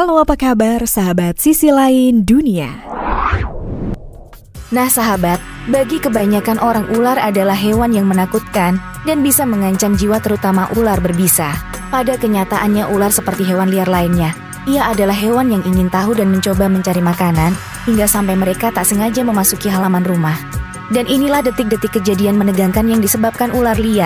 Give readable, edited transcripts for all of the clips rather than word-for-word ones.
Halo, apa kabar sahabat sisi lain dunia? Nah sahabat, bagi kebanyakan orang ular adalah hewan yang menakutkan dan bisa mengancam jiwa, terutama ular berbisa. Pada kenyataannya ular seperti hewan liar lainnya. Ia adalah hewan yang ingin tahu dan mencoba mencari makanan, hingga sampai mereka tak sengaja memasuki halaman rumah. Dan inilah detik-detik kejadian menegangkan yang disebabkan ular liar.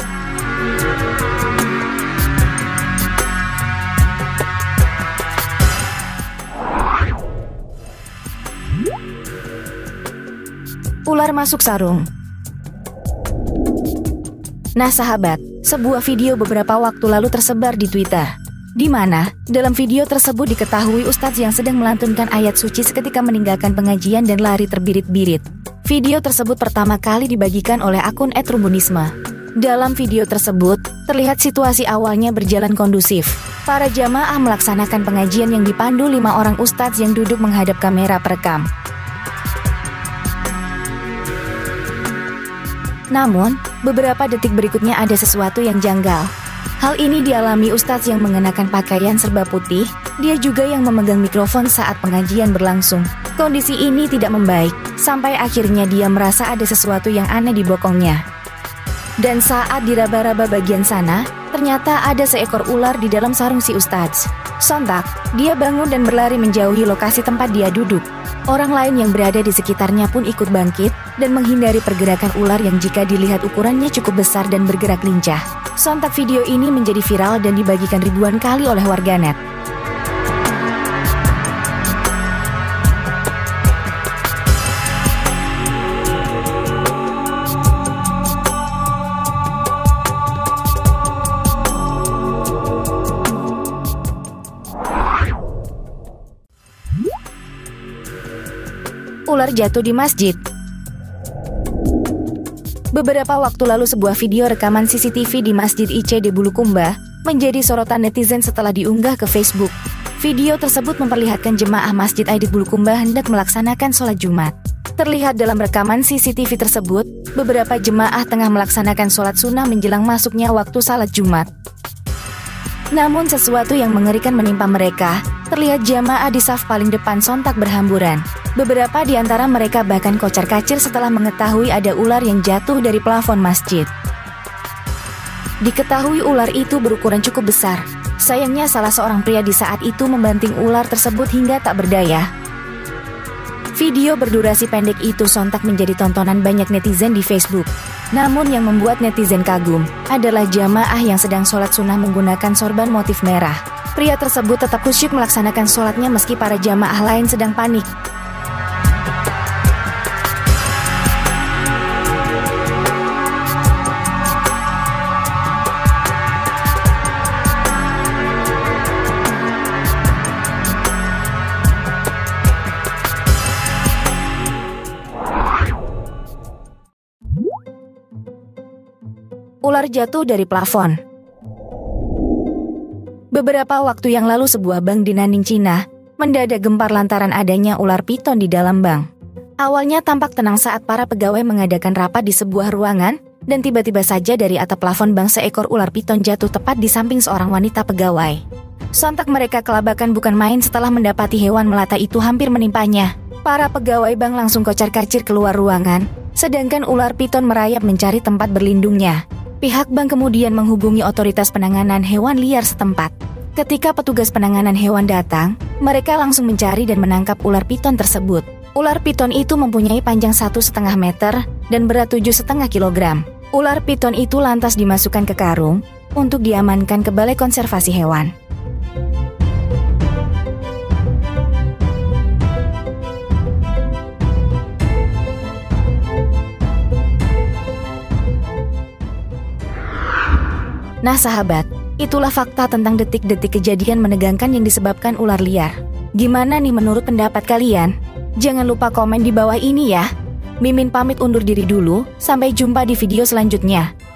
Ular masuk sarung. Nah sahabat, sebuah video beberapa waktu lalu tersebar di Twitter, di mana dalam video tersebut diketahui ustadz yang sedang melantunkan ayat suci seketika meninggalkan pengajian dan lari terbirit-birit. Video tersebut pertama kali dibagikan oleh akun @rumbunisme. Dalam video tersebut, terlihat situasi awalnya berjalan kondusif. Para jamaah melaksanakan pengajian yang dipandu 5 orang ustadz yang duduk menghadap kamera perekam. Namun, beberapa detik berikutnya ada sesuatu yang janggal. Hal ini dialami ustadz yang mengenakan pakaian serba putih. Dia juga yang memegang mikrofon saat pengajian berlangsung. Kondisi ini tidak membaik, sampai akhirnya dia merasa ada sesuatu yang aneh di bokongnya. Dan saat diraba-raba bagian sana, ternyata ada seekor ular di dalam sarung si ustadz. Sontak, dia bangun dan berlari menjauhi lokasi tempat dia duduk. Orang lain yang berada di sekitarnya pun ikut bangkit dan menghindari pergerakan ular yang jika dilihat ukurannya cukup besar dan bergerak lincah. Sontak video ini menjadi viral dan dibagikan ribuan kali oleh warganet. Ular jatuh di masjid. Beberapa waktu lalu sebuah video rekaman CCTV di Masjid IC di Bulukumba menjadi sorotan netizen setelah diunggah ke Facebook. Video tersebut memperlihatkan jemaah Masjid Aidit Bulukumba hendak melaksanakan sholat Jumat. Terlihat dalam rekaman CCTV tersebut, beberapa jemaah tengah melaksanakan sholat sunnah menjelang masuknya waktu salat Jumat. Namun sesuatu yang mengerikan menimpa mereka. Terlihat jamaah di saf paling depan sontak berhamburan. Beberapa di antara mereka bahkan kocar-kacir setelah mengetahui ada ular yang jatuh dari plafon masjid. Diketahui ular itu berukuran cukup besar. Sayangnya salah seorang pria di saat itu membanting ular tersebut hingga tak berdaya. Video berdurasi pendek itu sontak menjadi tontonan banyak netizen di Facebook. Namun yang membuat netizen kagum adalah jamaah yang sedang sholat sunnah menggunakan sorban motif merah. Pria tersebut tetap khusyuk melaksanakan sholatnya meski para jamaah lain sedang panik. Ular jatuh dari plafon. Beberapa waktu yang lalu sebuah bank di Nanning, Cina mendadak gempar lantaran adanya ular piton di dalam bank. Awalnya tampak tenang saat para pegawai mengadakan rapat di sebuah ruangan dan tiba-tiba saja dari atap plafon bank seekor ular piton jatuh tepat di samping seorang wanita pegawai. Sontak mereka kelabakan bukan main setelah mendapati hewan melata itu hampir menimpanya. Para pegawai bank langsung kocar-kacir keluar ruangan, sedangkan ular piton merayap mencari tempat berlindungnya. Pihak bank kemudian menghubungi otoritas penanganan hewan liar setempat. Ketika petugas penanganan hewan datang, mereka langsung mencari dan menangkap ular piton tersebut. Ular piton itu mempunyai panjang 1,5 meter dan berat 7,5 kilogram. Ular piton itu lantas dimasukkan ke karung untuk diamankan ke Balai Konservasi Hewan. Nah sahabat, itulah fakta tentang detik-detik kejadian menegangkan yang disebabkan ular liar. Gimana nih menurut pendapat kalian? Jangan lupa komen di bawah ini ya. Mimin pamit undur diri dulu, sampai jumpa di video selanjutnya.